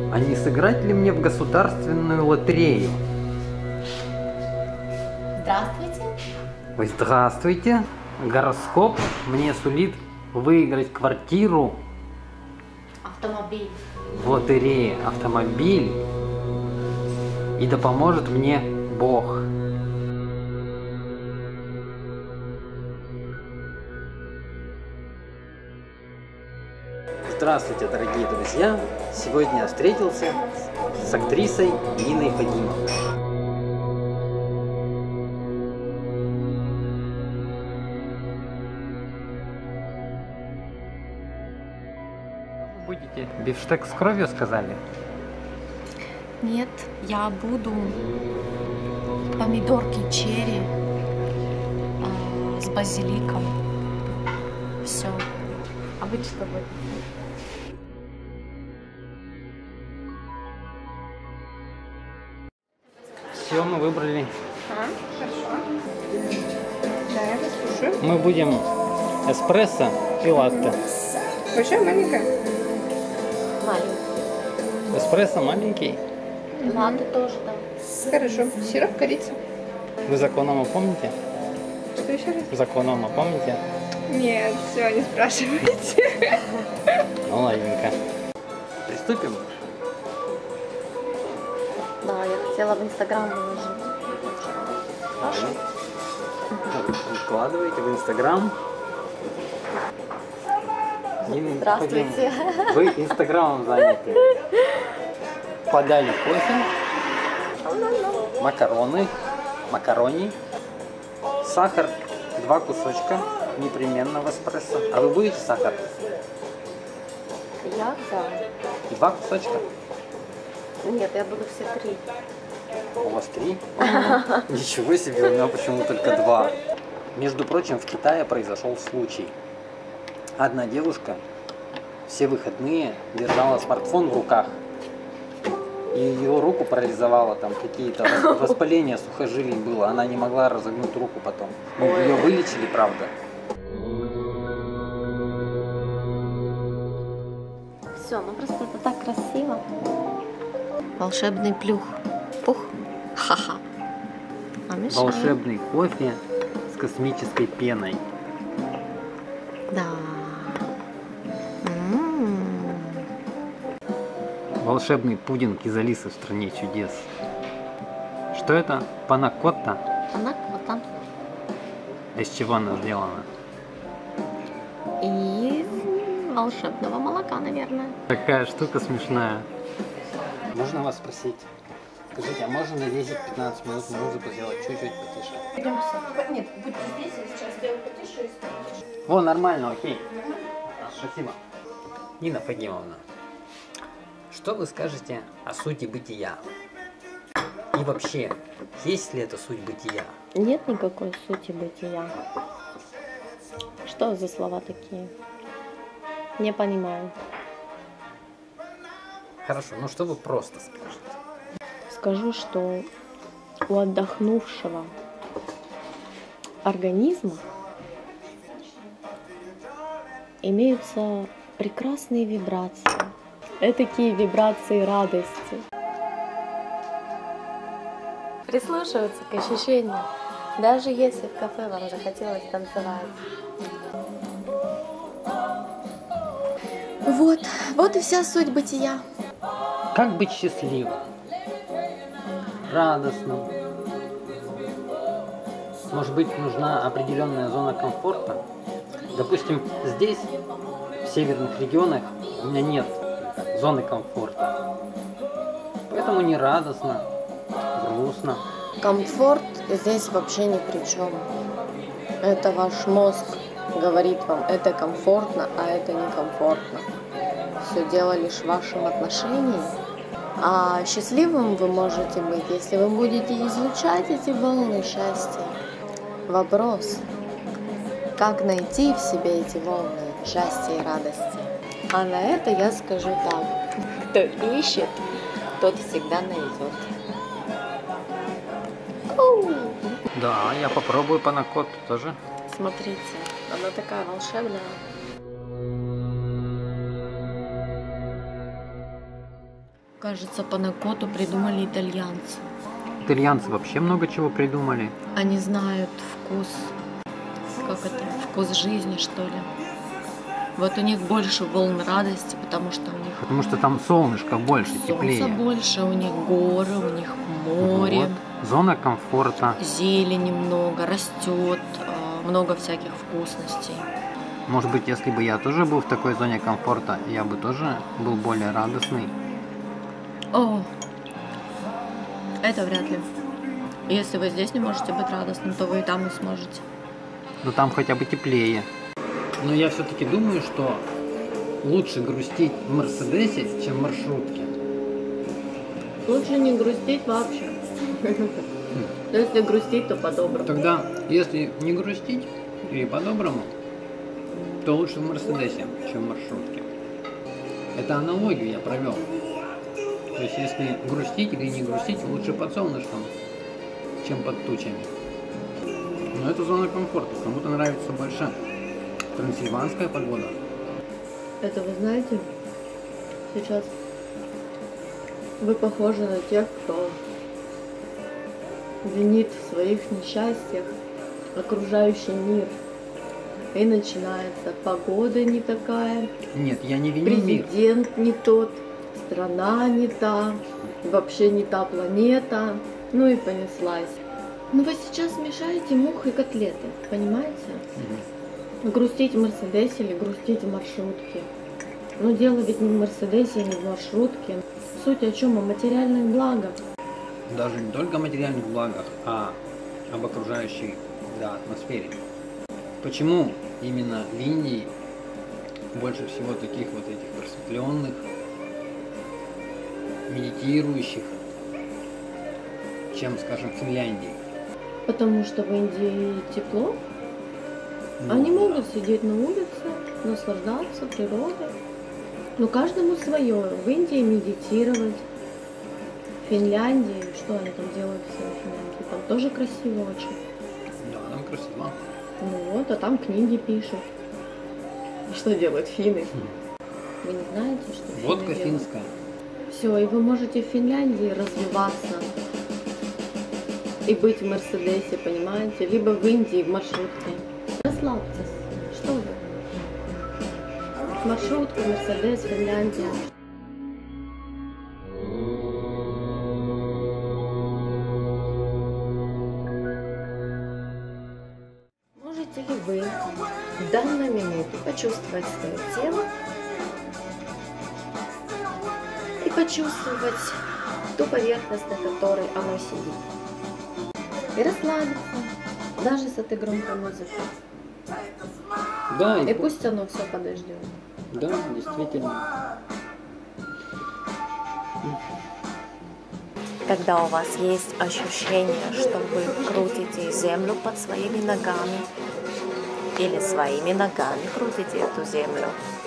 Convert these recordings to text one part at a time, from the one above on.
А не сыграть ли мне в государственную лотерею? Здравствуйте. Ой, здравствуйте. Гороскоп мне сулит выиграть квартиру, Автомобиль. в лотерее, автомобиль. И да поможет мне Бог. Здравствуйте, дорогие друзья! Сегодня я встретился с актрисой Ниной Фадимовной. Вы будете бифштекс с кровью, сказали? Нет, я буду помидорки черри с базиликом. Все. А вы что будете? Все, мы выбрали. Хорошо. Да, я вас слушаю. Мы будем эспрессо и латте. Большая, маленькая? Маленький. Эспрессо маленький. Латте тоже, да. Хорошо. Сироп, корица. Вы законома помните? Что еще раз? Законома помните? Нет, все, не спрашивайте. Ну, ладненько. Приступим? Да, я хотела в Инстаграм выложить. Хорошо. Выкладывайте в Инстаграм. Здравствуйте. Вы Инстаграмом заняты. Подали кофе, макарони, сахар, 2 кусочка непременно в эспрессо. А вы будете сахар? Я, да. 2 кусочка? Нет, я буду все 3. У вас 3? Ничего себе, у меня почему только 2. Между прочим, в Китае произошел случай. Одна девушка все выходные держала смартфон в руках. И ее руку парализовало, там какие-то воспаления сухожилий было. Она не могла разогнуть руку потом. Ее вылечили, правда. Все, ну просто это так красиво. Волшебный плюх. Пух. Ха-ха. А мешает. Волшебный кофе с космической пеной. Да. Волшебный пудинг из Алисы в стране чудес. Что это? Панакотта? Она кота. Из чего она сделана? Из волшебного молока, наверное. Такая штука смешная. Можно вас спросить? Скажите, а можно на 10-15 минут музыку сделать чуть-чуть потише? Нет, будьте здесь, я сейчас сделаю потише. О, нормально, окей. Спасибо. Нина Фадимовна, что вы скажете о сути бытия? И вообще, есть ли это суть бытия? Нет никакой сути бытия. Что за слова такие? Не понимаю. Хорошо, ну что вы просто скажете? Скажу, что у отдохнувшего организма имеются прекрасные вибрации. Этакие вибрации радости. Прислушиваться к ощущениям, даже если в кафе вам захотелось танцевать. Вот и вся суть бытия. Как быть счастливым? Радостным? Может быть, нужна определенная зона комфорта? Допустим, здесь, в северных регионах, у меня нет зоны комфорта. Поэтому не радостно, грустно. Комфорт здесь вообще ни при чем. Это ваш мозг говорит вам, это комфортно, а это некомфортно. Все дело лишь в вашем отношении. А счастливым вы можете быть, если вы будете излучать эти волны счастья. Вопрос, как найти в себе эти волны счастья и радости? А на это я скажу так. Кто ищет, тот всегда найдет. Да, я попробую панакотту тоже. Смотрите, она такая волшебная. Кажется, панакоту придумали итальянцы. Итальянцы вообще много чего придумали. Они знают вкус, как это, вкус жизни, что ли. Вот у них больше волн радости, потому что у них Потому что там солнышко больше, теплее. солнца больше, у них горы, у них море, Вот. Зона комфорта. зелени много, растет, много всяких вкусностей. Может быть, если бы я тоже был в такой зоне комфорта, я бы тоже был более радостный. О, это вряд ли. Если вы здесь не можете быть радостным, то вы и там не сможете. Но там хотя бы теплее. Но я все-таки думаю, что лучше грустить в Мерседесе, чем в маршрутке. Лучше не грустить вообще. Если грустить, то по-доброму. Тогда, если не грустить и по-доброму, то лучше в Мерседесе, чем в маршрутке. Это аналогию я провел. То есть, если грустить или не грустить, лучше под солнышком, чем под тучами. Но это зона комфорта. Кому-то нравится больше трансильванская погода. Это вы знаете, сейчас вы похожи на тех, кто винит в своих несчастьях окружающий мир. И начинается погода не такая, Нет, я не виню мир. президент не тот, страна не та, вообще не та планета, ну и понеслась. Но вы сейчас мешаете мух и котлеты, понимаете? Грустить в Мерседесе или грустить в маршрутке. Но дело ведь не в Мерседесе, не в маршрутке. Суть о чем? О материальных благах. Даже не только о материальных благах, а об окружающей атмосфере. Почему именно в Индии больше всего таких вот этих просветленных, медитирующих, чем, скажем, в Финляндии? Потому что в Индии тепло. Ну, Они могут сидеть на улице, наслаждаться природой. Но каждому свое. В Индии медитировать. В Финляндии, что они там делают все в Финляндии? Там тоже красиво очень. Да, там красиво. Ну вот, а там книги пишут. И что делают финны? Вы не знаете, что финны Водка делают? финская. Все, и вы можете в Финляндии развиваться и быть в Мерседесе, понимаете? Либо в Индии в маршрутке. Расслабьтесь. Что вы? Маршрутка, Мерседес, Финляндия. Можете ли вы в данную минуту почувствовать свое тело и почувствовать ту поверхность, на которой оно сидит? И расслабиться, даже с этой громкой музыкой. Да, И пусть оно все подождет. да, действительно. Когда у вас есть ощущение, что вы крутите землю под своими ногами или своими ногами крутите эту землю,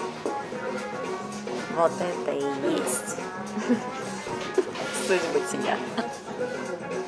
вот это и есть суть бытия.